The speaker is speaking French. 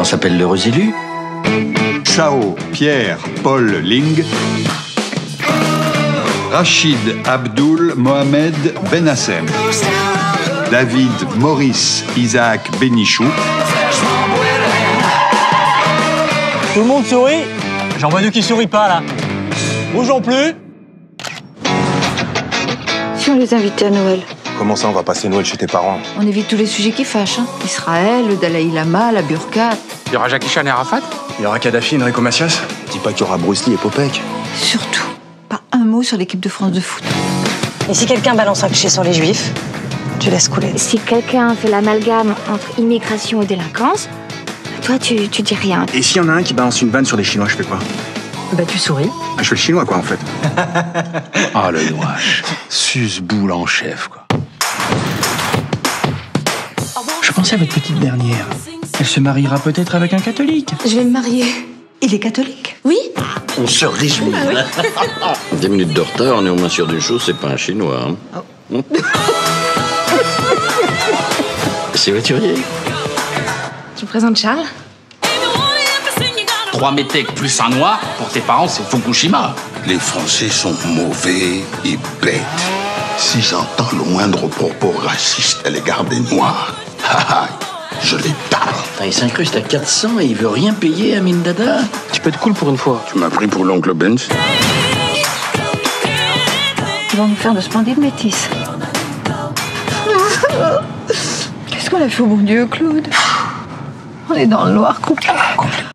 s'appelle l'heureux élu. Chao Pierre Paul Ling. Rachid Abdul Mohamed Benassem. David Maurice Isaac Bénichou. Tout le monde sourit? J'en vois deux qui sourient pas, là. Bougeons plus. Si on les invitait à Noël? Comment ça, on va passer Noël chez tes parents? On évite tous les sujets qui fâchent. Israël, le Dalai Lama, la burqa. Il y aura Jackie Chan et Arafat? Il y aura Kadhafi, Enrico Macias. Dis pas qu'il y aura Bruce Lee et Popek. Surtout, pas un mot sur l'équipe de France de foot. Et si quelqu'un balance un cliché sur les juifs, tu laisses couler. Si quelqu'un fait l'amalgame entre immigration et délinquance, toi, tu dis rien. Et s'il y en a un qui balance une vanne sur les Chinois, je fais quoi? Bah tu souris. Je fais le chinois, quoi, en fait. Ah, le noix. Suce-boule en chef, quoi. Je pensais à votre petite dernière. Elle se mariera peut-être avec un catholique. Je vais me marier. Il est catholique? Oui? On se réjouit. 10 minutes de retard, on est au moins sûr d'une chose, c'est pas un chinois. Hein. C'est voiturier. Je vous présente Charles. 3 métèques plus un noir, pour tes parents, c'est Fukushima. Les Français sont mauvais et bêtes. Si j'entends le moindre propos raciste à l'égard des Noirs, je les tape. Il s'incruste à 400 et il veut rien payer à Mindada. Tu peux être cool pour une fois. Tu m'as pris pour l'oncle Benz. Ils vont nous faire de splendides métis. Qu'est-ce qu'on a fait au bon Dieu, Claude? On est dans le noir complet.